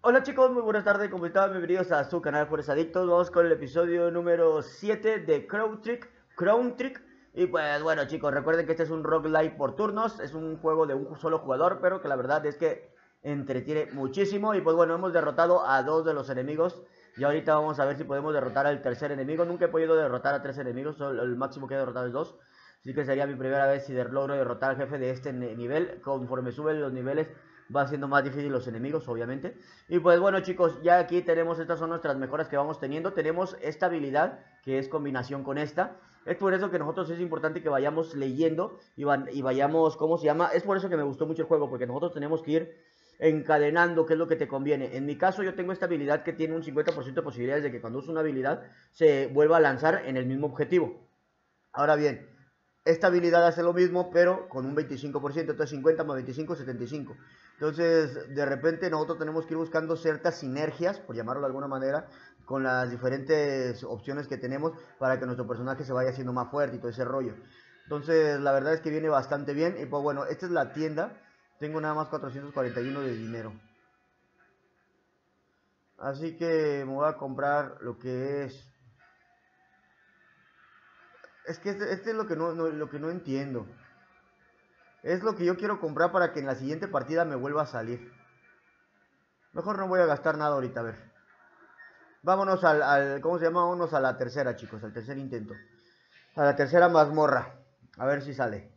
Hola chicos, muy buenas tardes, ¿cómo están? Bienvenidos a su canal Fuerza Adictos. Vamos con el episodio número 7 de Crown Trick. Y pues bueno chicos, recuerden que este es un roguelike por turnos. Es un juego de un solo jugador, pero que la verdad es que entretiene muchísimo. Y pues bueno, hemos derrotado a dos de los enemigos. Y ahorita vamos a ver si podemos derrotar al tercer enemigo. Nunca he podido derrotar a tres enemigos, solo el máximo que he derrotado es dos. Así que sería mi primera vez si logro derrotar al jefe de este nivel. Conforme suben los niveles va siendo más difícil los enemigos, obviamente. Y pues bueno chicos, ya aquí tenemos, estas son nuestras mejoras que vamos teniendo. Tenemos esta habilidad que es combinación con esta. Es por eso que nosotros es importante que vayamos leyendo y vayamos, ¿cómo se llama? Es por eso que me gustó mucho el juego, porque nosotros tenemos que ir encadenando qué es lo que te conviene. En mi caso yo tengo esta habilidad que tiene un 50% de posibilidades de que cuando uso una habilidad se vuelva a lanzar en el mismo objetivo. Ahora bien, esta habilidad hace lo mismo, pero con un 25%, entonces 50 más 25, 75. Entonces, de repente nosotros tenemos que ir buscando ciertas sinergias, por llamarlo de alguna manera, con las diferentes opciones que tenemos para que nuestro personaje se vaya haciendo más fuerte y todo ese rollo. Entonces, la verdad es que viene bastante bien. Y pues bueno, esta es la tienda. Tengo nada más 441 de dinero. Así que me voy a comprar lo que es... Es que este es lo que lo que no entiendo. Es lo que yo quiero comprar para que en la siguiente partida me vuelva a salir. Mejor no voy a gastar nada ahorita, a ver. Vámonos ¿cómo se llama? Vámonos a la tercera, chicos, al tercer intento. A la tercera mazmorra. A ver si sale.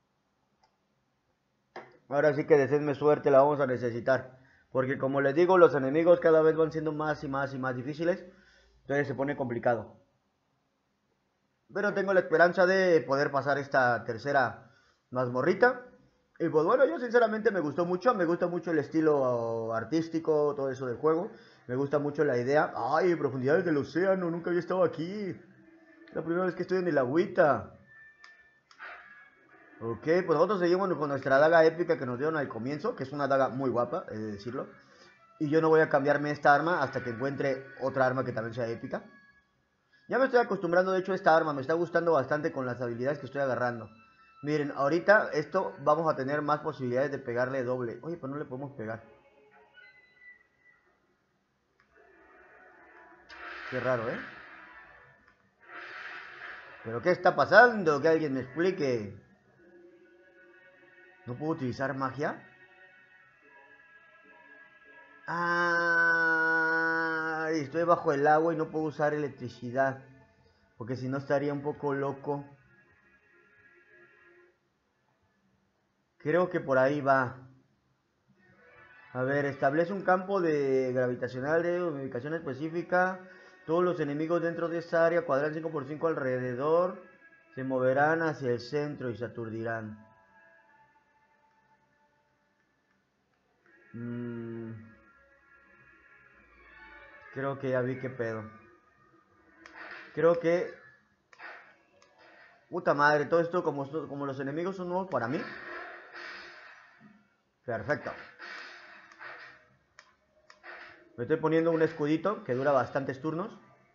Ahora sí que deseenme suerte, la vamos a necesitar. Porque como les digo, los enemigos cada vez van siendo más y más y más difíciles. Entonces se pone complicado. Pero tengo la esperanza de poder pasar esta tercera mazmorrita. Y pues bueno, yo sinceramente me gustó mucho. Me gusta mucho el estilo artístico, todo eso del juego. Me gusta mucho la idea. Ay, profundidades del océano, nunca había estado aquí. La primera vez que estoy en el agüita. Ok, pues nosotros seguimos con nuestra daga épica que nos dieron al comienzo, que es una daga muy guapa, he de decirlo. Y yo no voy a cambiarme esta arma hasta que encuentre otra arma que también sea épica. Ya me estoy acostumbrando, de hecho, a esta arma. Me está gustando bastante con las habilidades que estoy agarrando. Miren, ahorita esto vamos a tener más posibilidades de pegarle doble. Oye, pues no le podemos pegar. Qué raro, ¿eh? ¿Pero qué está pasando? Que alguien me explique. ¿No puedo utilizar magia? Ah, estoy bajo el agua y no puedo usar electricidad. Porque si no estaría un poco loco. Creo que por ahí va. A ver, establece un campo de gravitacional de ubicación específica. Todos los enemigos dentro de esa área cuadran 5x5 alrededor. Se moverán hacia el centro y se aturdirán. Creo que ya vi qué pedo. Creo que... Puta madre, todo esto como los enemigos son nuevos para mí. Perfecto. Me estoy poniendo un escudito que dura bastantes turnos.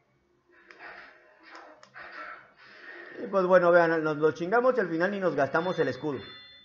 Y pues bueno, vean, nos lo chingamos y al final ni nos gastamos el escudo.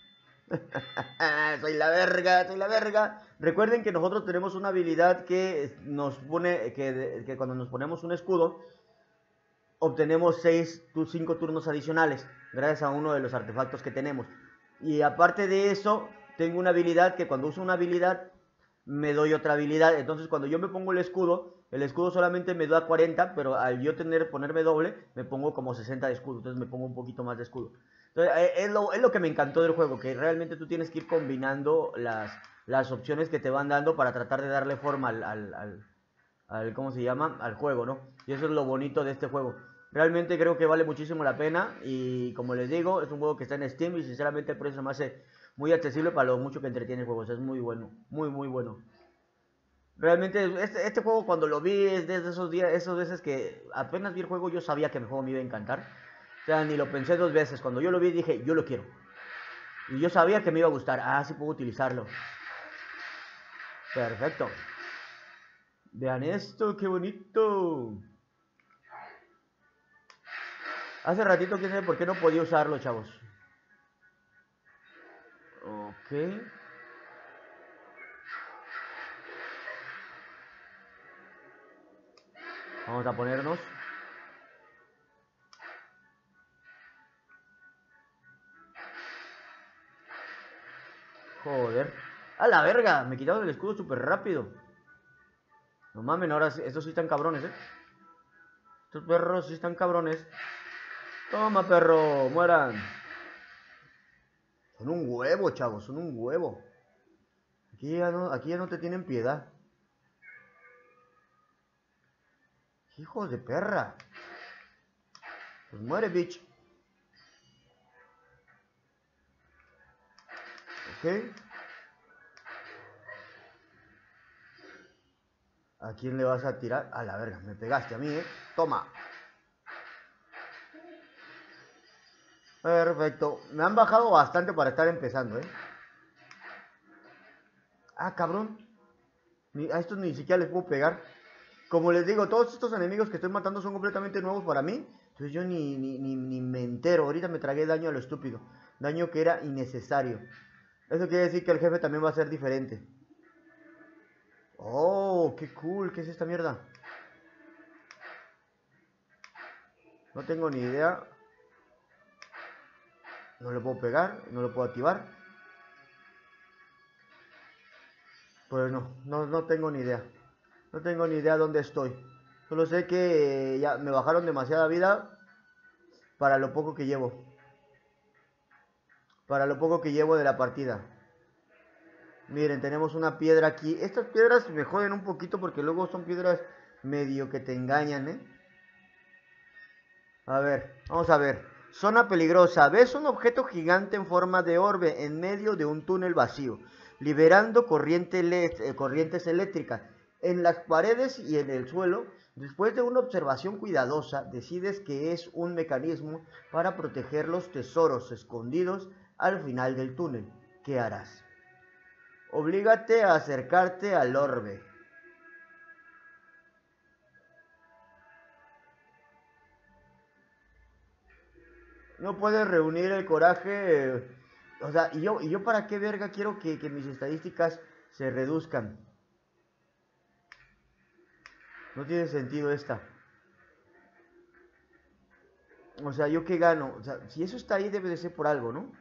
Soy la verga, soy la verga. Recuerden que nosotros tenemos una habilidad que nos pone, que cuando nos ponemos un escudo, obtenemos 5 turnos adicionales, gracias a uno de los artefactos que tenemos. Y aparte de eso, tengo una habilidad que cuando uso una habilidad, me doy otra habilidad. Entonces cuando yo me pongo el escudo solamente me da 40, pero al yo ponerme doble, me pongo como 60 de escudo. Entonces me pongo un poquito más de escudo. Entonces, es lo que me encantó del juego, que realmente tú tienes que ir combinando las opciones que te van dando para tratar de darle forma ¿cómo se llama? Al juego, ¿no? Y eso es lo bonito de este juego. Realmente creo que vale muchísimo la pena y como les digo, es un juego que está en Steam y sinceramente el precio me hace muy accesible para lo mucho que entretiene el juego. O sea, es muy bueno, muy muy bueno. Realmente este juego cuando lo vi es desde esos días, esos veces que apenas vi el juego yo sabía que el juego me iba a encantar. O sea, ni lo pensé dos veces. Cuando yo lo vi dije, yo lo quiero. Y yo sabía que me iba a gustar. Ah, sí puedo utilizarlo. Perfecto. Vean esto, qué bonito. Hace ratito quién sabe por qué no podía usarlo, chavos. Ok. Vamos a ponernos. Joder. ¡A la verga! Me quitaron el escudo súper rápido. No mames, ahora sí, estos sí están cabrones, Estos perros sí están cabrones. Toma, perro, mueran. Son un huevo, chavos, son un huevo. Aquí ya no te tienen piedad. Hijos de perra. Pues muere, bitch. Ok. ¿A quién le vas a tirar? A la verga, me pegaste a mí, Toma. Perfecto. Me han bajado bastante para estar empezando, Ah, cabrón. A estos ni siquiera les puedo pegar. Como les digo, todos estos enemigos que estoy matando son completamente nuevos para mí. Entonces yo ni me entero. Ahorita me tragué daño a lo estúpido. Daño que era innecesario. Eso quiere decir que el jefe también va a ser diferente. Oh, qué cool. ¿Qué es esta mierda? No tengo ni idea. No le puedo pegar. No lo puedo activar. Pues no tengo ni idea. No tengo ni idea dónde estoy. Solo sé que ya me bajaron demasiada vida para lo poco que llevo. Para lo poco que llevo de la partida. Miren, tenemos una piedra aquí. Estas piedras me joden un poquito porque luego son piedras medio que te engañan, A ver, vamos a ver. Zona peligrosa. Ves un objeto gigante en forma de orbe en medio de un túnel vacío, liberando corrientes eléctricas en las paredes y en el suelo. Después de una observación cuidadosa, decides que es un mecanismo para proteger los tesoros escondidos al final del túnel. ¿Qué harás? Oblígate a acercarte al orbe. No puedes reunir el coraje. O sea, ¿y yo para qué verga quiero que mis estadísticas se reduzcan? No tiene sentido esta. O sea, ¿yo qué gano? O sea, si eso está ahí debe de ser por algo, ¿no?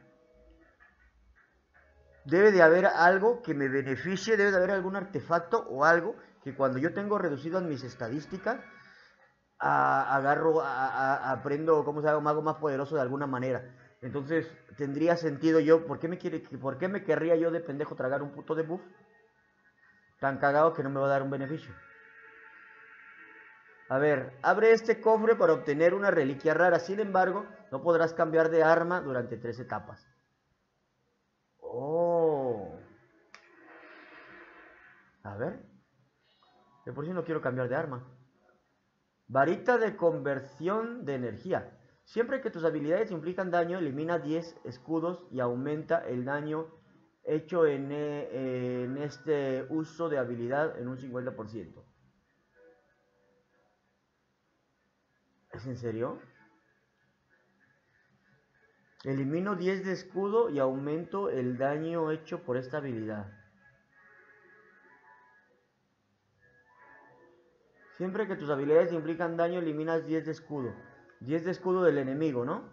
Debe de haber algo que me beneficie, debe de haber algún artefacto o algo que cuando yo tengo reducidas mis estadísticas, aprendo, ¿cómo se llama? Me hago más poderoso de alguna manera. Entonces, tendría sentido yo, ¿por qué me querría yo de pendejo tragar un puto debuff? Tan cagado que no me va a dar un beneficio. A ver, abre este cofre para obtener una reliquia rara. Sin embargo, no podrás cambiar de arma durante 3 etapas. Oh. A ver. De por sí no quiero cambiar de arma. Varita de conversión de energía. Siempre que tus habilidades implican daño, elimina 10 escudos y aumenta el daño hecho en este uso de habilidad en un 50%. ¿Es en serio? Elimino 10 de escudo y aumento el daño hecho por esta habilidad. Siempre que tus habilidades implican daño, eliminas 10 de escudo. 10 de escudo del enemigo, ¿no?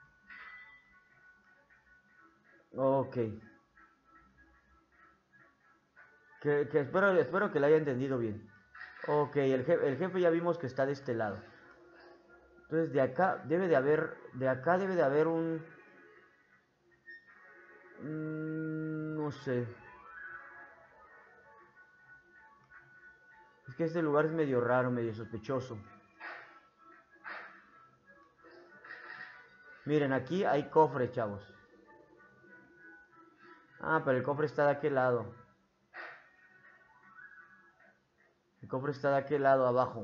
Ok. Espero que lo haya entendido bien. Ok, el jefe ya vimos que está de este lado. Entonces de acá debe de haber un... no sé. Es que este lugar es medio raro, medio sospechoso. Miren, aquí hay cofre, chavos. Ah, pero el cofre está de aquel lado. El cofre está de aquel lado abajo.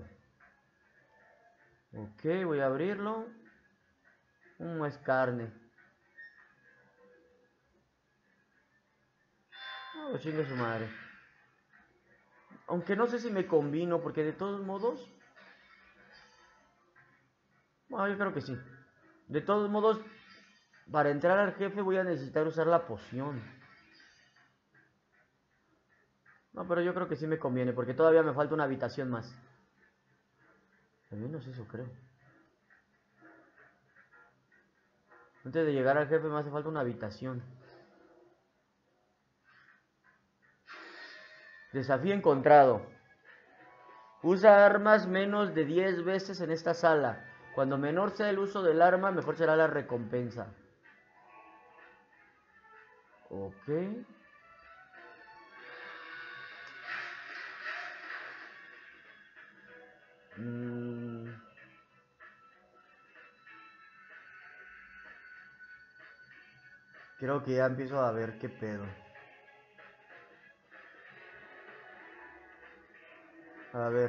Ok, voy a abrirlo. Es carne. Oh, chingue su madre. Aunque no sé si me combino, porque de todos modos... Bueno, yo creo que sí. De todos modos, para entrar al jefe voy a necesitar usar la poción. No, pero yo creo que sí me conviene, porque todavía me falta una habitación más. Al menos eso creo. Antes de llegar al jefe me hace falta una habitación. Desafío encontrado. Usa armas menos de 10 veces en esta sala. Cuando menor sea el uso del arma, mejor será la recompensa. Ok. Creo que ya empiezo a ver qué pedo. A ver.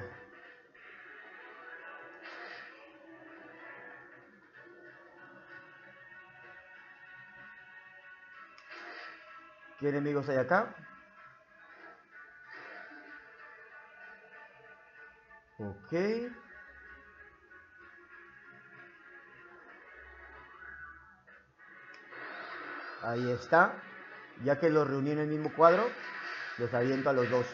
¿Qué enemigos hay acá? Ok. Ahí está. Ya que los reuní en el mismo cuadro, los aviento a los dos.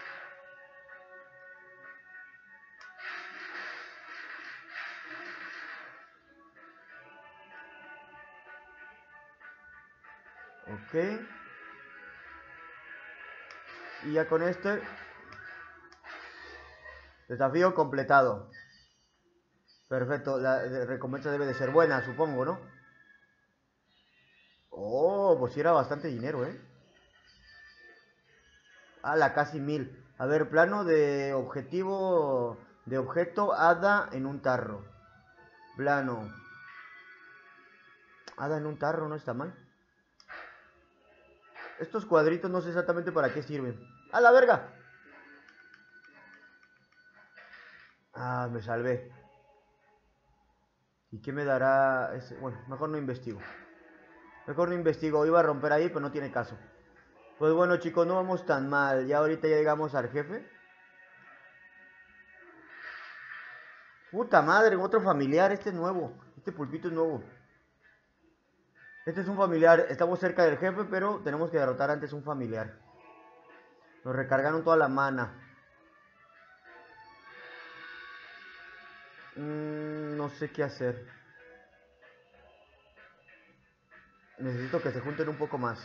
Ok. Y ya con este desafío completado. Perfecto, la recompensa debe de ser buena, supongo, ¿no? Oh, pues sí era bastante dinero, ¿eh? La casi 1000. A ver, plano de objetivo de objeto hada en un tarro. Plano. Hada en un tarro, no está mal. Estos cuadritos no sé exactamente para qué sirven. ¡A la verga! Me salvé. ¿Y qué me dará ese? Bueno, mejor no investigo. Mejor no investigo. Iba a romper ahí, pero no tiene caso. Pues bueno, chicos, no vamos tan mal. Ya ahorita ya llegamos al jefe. Puta madre, otro familiar. Este es nuevo. Este pulpito es nuevo. Este es un familiar. Estamos cerca del jefe, pero tenemos que derrotar antes un familiar. Nos recargaron toda la mana. No sé qué hacer. Necesito que se junten un poco más.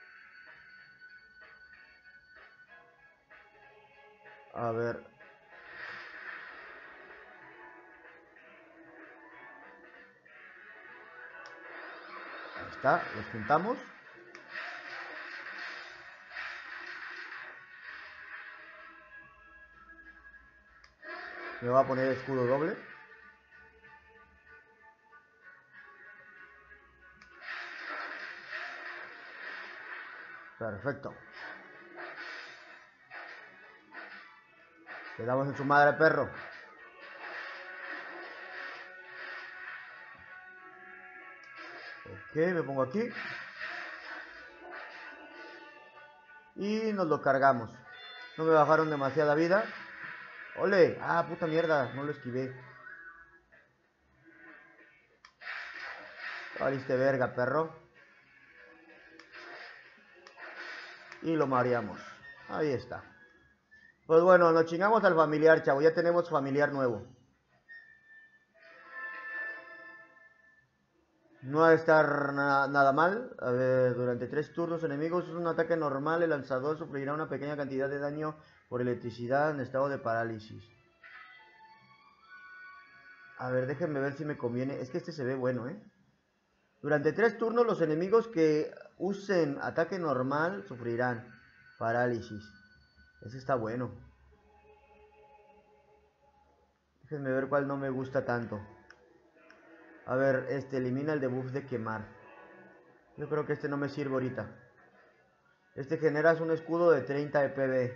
A ver. Ahí está, los juntamos. Me voy a poner escudo doble. Perfecto. Le damos en su madre, perro. Ok, me pongo aquí. Y nos lo cargamos. No me bajaron demasiada vida. ¡Ole! Puta mierda, no lo esquivé. Valiste verga, perro. Y lo mareamos. Ahí está. Pues bueno, nos chingamos al familiar, chavo. Ya tenemos familiar nuevo. No va a estar nada mal. A ver, durante 3 turnos enemigos es un ataque normal. El lanzador sufrirá una pequeña cantidad de daño por electricidad en estado de parálisis. A ver, déjenme ver si me conviene. Es que este se ve bueno, ¿eh? Durante 3 turnos los enemigos que usen ataque normal sufrirán parálisis. Ese está bueno. Déjenme ver cuál no me gusta tanto. A ver, elimina el debuff de quemar. Yo creo que este no me sirve ahorita. Este generas un escudo de 30 de PB.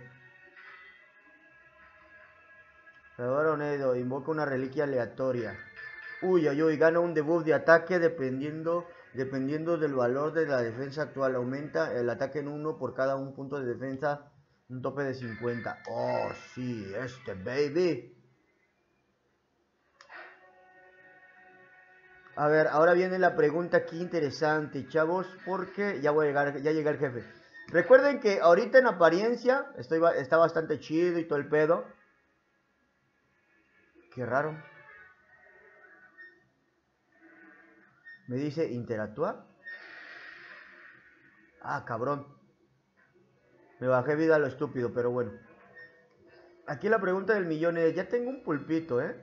Creador Onedo, invoca una reliquia aleatoria. Uy, uy, uy, gana un debuff de ataque dependiendo del valor de la defensa actual. Aumenta el ataque en 1 por cada un punto de defensa. Un tope de 50. Oh, sí, baby. A ver, ahora viene la pregunta aquí interesante, chavos, porque ya llega el jefe. Recuerden que ahorita en apariencia está bastante chido y todo el pedo. Qué raro. Me dice interactuar. Ah, cabrón. Me bajé vida a lo estúpido, pero bueno. Aquí la pregunta del millón es, ya tengo un pulpito, ¿eh?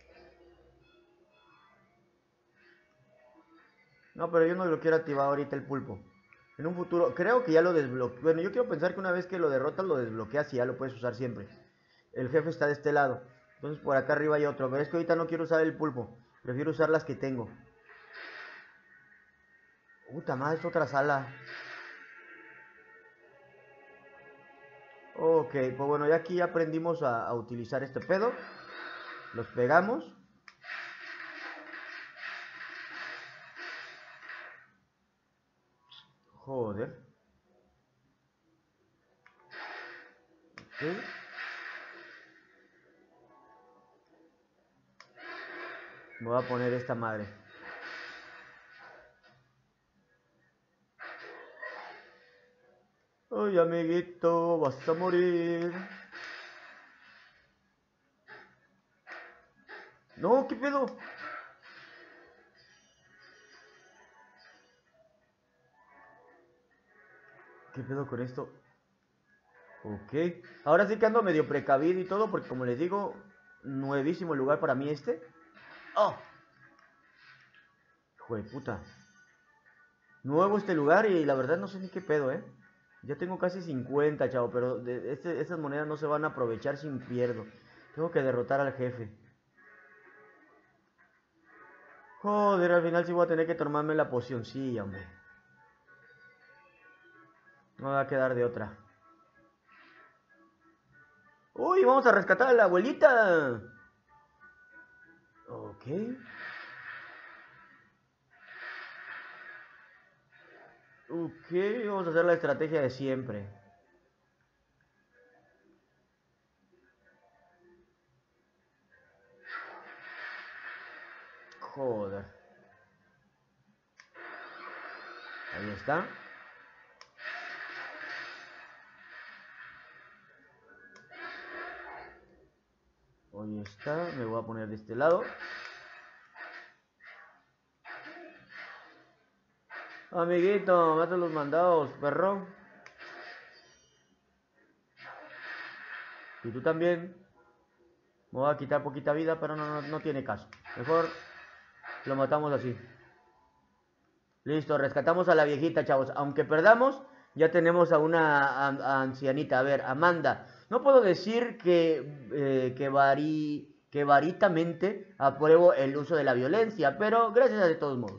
No, pero yo no lo quiero activar ahorita el pulpo. En un futuro, creo que ya lo desbloqueé. Bueno, yo quiero pensar que una vez que lo derrotas, lo desbloqueas y ya lo puedes usar siempre. El jefe está de este lado. Entonces por acá arriba hay otro. Pero es que ahorita no quiero usar el pulpo. Prefiero usar las que tengo. Puta madre, es otra sala. Ok, pues bueno, ya aquí ya aprendimos a utilizar este pedo. Los pegamos. Joder. Ok. Me voy a poner esta madre. Ay, amiguito, vas a morir. No, ¿qué pedo? ¿Qué pedo con esto? Ok. Ahora sí que ando medio precavido y todo, porque como les digo, nuevísimo el lugar para mí este. ¡Oh! Hijo de puta. Nuevo este lugar y la verdad no sé ni qué pedo, ¿eh? Ya tengo casi 50, chavo, pero esas monedas no se van a aprovechar si pierdo. Tengo que derrotar al jefe. Joder, al final sí voy a tener que tomarme la pocioncilla, hombre. No me va a quedar de otra. ¡Uy, vamos a rescatar a la abuelita! Ok. Ok, vamos a hacer la estrategia de siempre. Joder. Ahí está. Ahí está. Me voy a poner de este lado. Amiguito, me hacen los mandados, perro. Y tú también. Me voy a quitar poquita vida, pero no tiene caso. Mejor lo matamos así. Listo, rescatamos a la viejita, chavos. Aunque perdamos, ya tenemos a una ancianita. A ver, Amanda. No puedo decir que varitamente apruebo el uso de la violencia, pero gracias a de todos modos.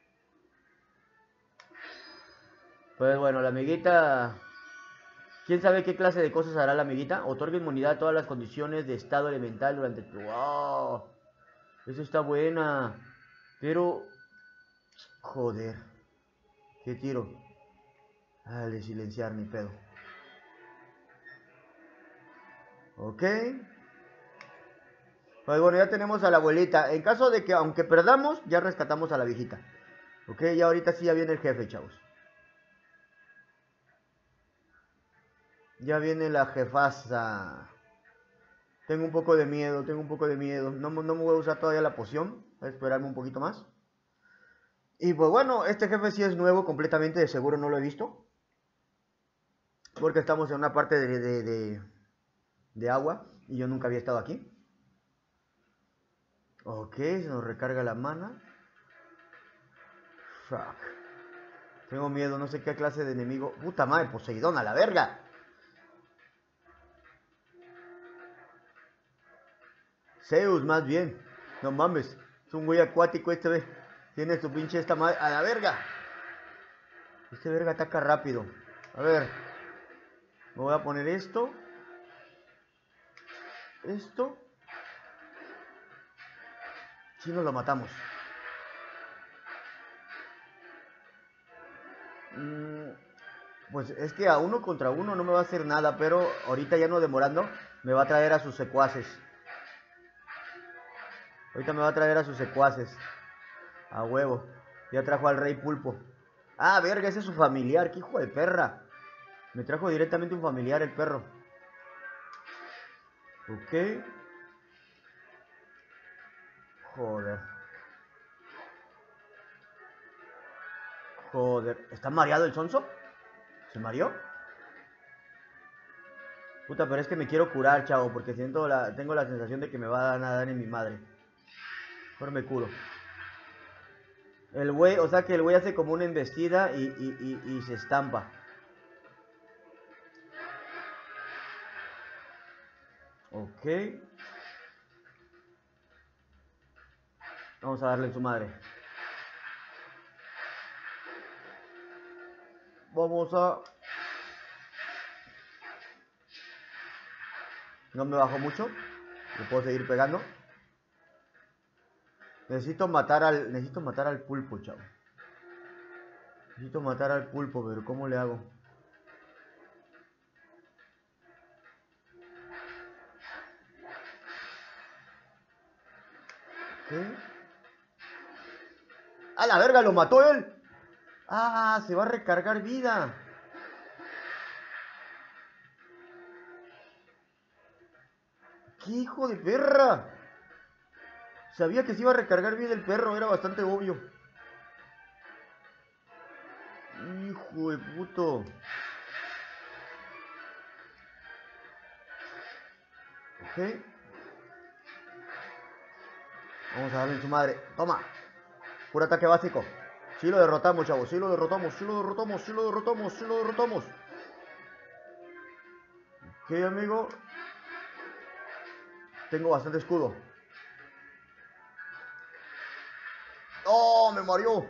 Pues bueno, la amiguita... ¿Quién sabe qué clase de cosas hará la amiguita? Otorga inmunidad a todas las condiciones de estado elemental durante... ¡Wow! Eso está buena. Pero... Joder. ¿Qué tiro? Ah, de silenciar mi pedo. Ok. Pues bueno, ya tenemos a la abuelita. En caso de que, aunque perdamos, ya rescatamos a la viejita. Ok, ya ahorita sí ya viene el jefe, chavos. Ya viene la jefasa. Tengo un poco de miedo, tengo un poco de miedo. No me voy a usar todavía la poción. Voy a esperarme un poquito más. Y pues bueno, este jefe sí es nuevo completamente. De seguro no lo he visto. Porque estamos en una parte de agua. Y yo nunca había estado aquí. Ok, se nos recarga la mana. Fuck. Tengo miedo, no sé qué clase de enemigo. Puta madre, Poseidón, a la verga. Zeus, más bien. No mames. Es un güey acuático este, ve. Tiene su pinche esta madre. A la verga. Este verga ataca rápido. A ver. Me voy a poner esto. Esto. Si nos lo matamos. Pues es que a uno contra uno no me va a hacer nada. Pero ahorita ya no demorando. Me va a traer a sus secuaces. Ahorita me va a traer a sus secuaces. A huevo. Ya trajo al rey pulpo. Ah, verga, ese es su familiar. Qué hijo de perra. Me trajo directamente un familiar el perro. Ok. Joder. Joder, ¿está mareado el sonso? ¿Se mareó? Puta, pero es que me quiero curar, chavo, porque tengo la sensación de que me va a dar en mi madre. Mejor me curo. El güey, o sea que el güey hace como una embestida y se estampa. Ok. Vamos a darle en su madre. Vamos a... No me bajo mucho. Le puedo seguir pegando. Necesito matar al pulpo, chavo. Necesito matar al pulpo, pero ¿cómo le hago? ¿Qué? ¡A la verga! ¡Lo mató él! ¡Ah! Se va a recargar vida. ¡Qué hijo de perra! Sabía que se iba a recargar vida el perro, era bastante obvio. Hijo de puto. Ok. Vamos a darle en su madre. Toma. Puro ataque básico. Sí lo derrotamos, chavos. Sí lo derrotamos. Sí lo derrotamos. Sí lo derrotamos. Sí lo derrotamos. Ok, amigo. Tengo bastante escudo. ¡Oh! Me mareó.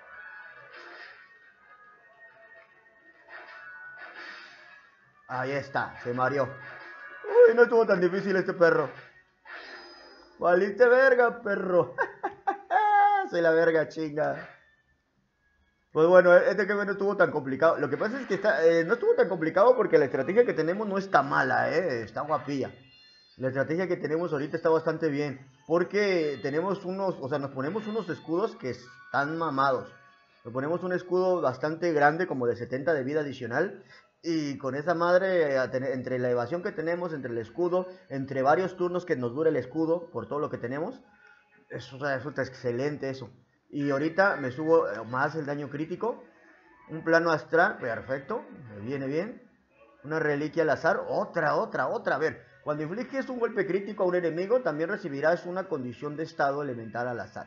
Ahí está. Se mareó. Uy, no estuvo tan difícil este perro. Valiste verga, perro. Soy la verga, chinga. Pues bueno, este que no estuvo tan complicado. Lo que pasa es que no estuvo tan complicado porque la estrategia que tenemos no está mala, está guapilla. La estrategia que tenemos ahorita está bastante bien. Porque tenemos nos ponemos unos escudos que están mamados. Nos ponemos un escudo bastante grande, como de 70 de vida adicional. Y con esa madre, entre la evasión que tenemos, entre el escudo, entre varios turnos que nos dura el escudo, por todo lo que tenemos, eso resulta excelente eso. Y ahorita me subo más el daño crítico. Un plano astral, perfecto, me viene bien. Una reliquia al azar, otra. A ver, cuando infliges un golpe crítico a un enemigo, también recibirás una condición de estado elemental al azar.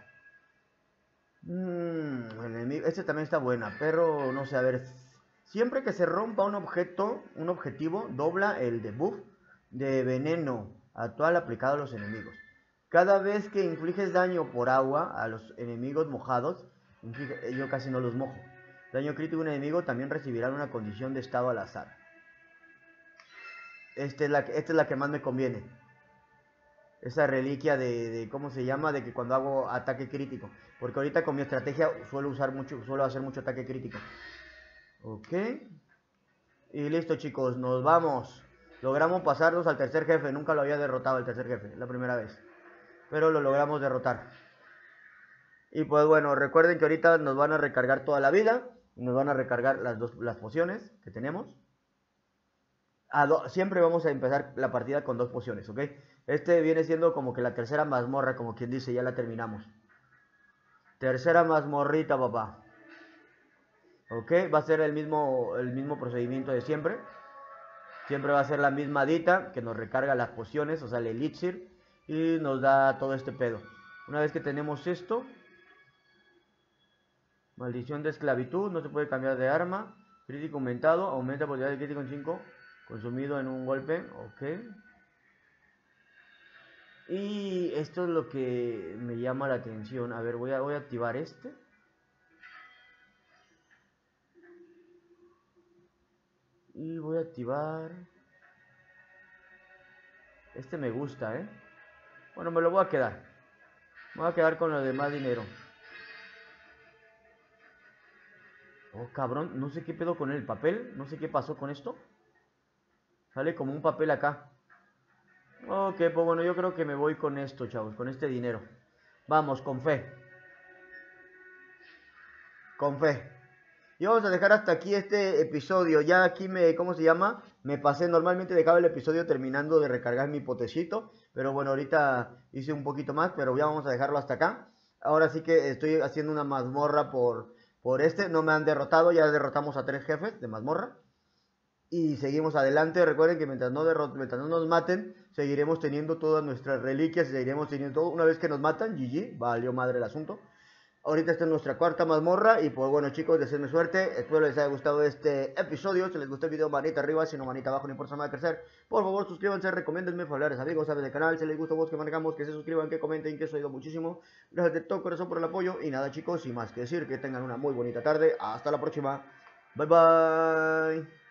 Este también está buena, pero no sé, a ver. Siempre que se rompa un objetivo, dobla el debuff de veneno actual aplicado a los enemigos. Cada vez que infliges daño por agua a los enemigos mojados, yo casi no los mojo. Daño crítico a un enemigo también recibirá una condición de estado al azar. Esta es la que más me conviene. Esa reliquia ¿cómo se llama? De que cuando hago ataque crítico. Porque ahorita con mi estrategia suelo hacer mucho ataque crítico. Ok. Y listo, chicos, nos vamos. Logramos pasarnos al tercer jefe. Nunca lo había derrotado el tercer jefe, la primera vez. Pero lo logramos derrotar. Y pues bueno, recuerden que ahorita nos van a recargar toda la vida. Nos van a recargar las pociones que tenemos. Siempre vamos a empezar la partida con 2 pociones, ¿ok? Este viene siendo como que la tercera mazmorra, como quien dice, ya la terminamos. Tercera mazmorrita, papá. Ok, va a ser el mismo procedimiento de siempre. Siempre va a ser la misma dita que nos recarga las pociones, o sea, el elixir. Y nos da todo este pedo. Una vez que tenemos esto. Maldición de esclavitud, no se puede cambiar de arma. Crítico aumentado, aumenta la posibilidad de crítico en 5. Consumido en un golpe, ok. Y esto es lo que me llama la atención. A ver, voy a activar este. Y voy a activar... Este me gusta, Bueno, me lo voy a quedar. Me voy a quedar con lo de más dinero. Oh, cabrón, no sé qué pedo con el papel. No sé qué pasó con esto. Sale como un papel acá. Ok, pues bueno, yo creo que me voy con esto, chavos. Con este dinero. Vamos, con fe. Con fe. Y vamos a dejar hasta aquí este episodio. Ya aquí ¿cómo se llama? Me pasé, normalmente dejaba el episodio terminando de recargar mi potecito. Pero bueno, ahorita hice un poquito más, pero ya vamos a dejarlo hasta acá. Ahora sí que estoy haciendo una mazmorra por por este. No me han derrotado, ya derrotamos a 3 jefes de mazmorra. Y seguimos adelante. Recuerden que mientras no nos maten, seguiremos teniendo todas nuestras reliquias. Seguiremos teniendo todo. Una vez que nos matan, GG, valió madre el asunto. Ahorita está en nuestra cuarta mazmorra. Y pues bueno, chicos, deseenme suerte. Espero les haya gustado este episodio. Si les gustó el video, manita arriba. Si no, manita abajo, no importa nada de crecer. Por favor, suscríbanse, recomiéndenme, familiares, amigos, sabes del canal. Si les gusta vos que manejamos, que se suscriban, que comenten, que eso ayuda muchísimo. Gracias de todo corazón por el apoyo. Y nada, chicos, sin más que decir, que tengan una muy bonita tarde. Hasta la próxima. Bye bye.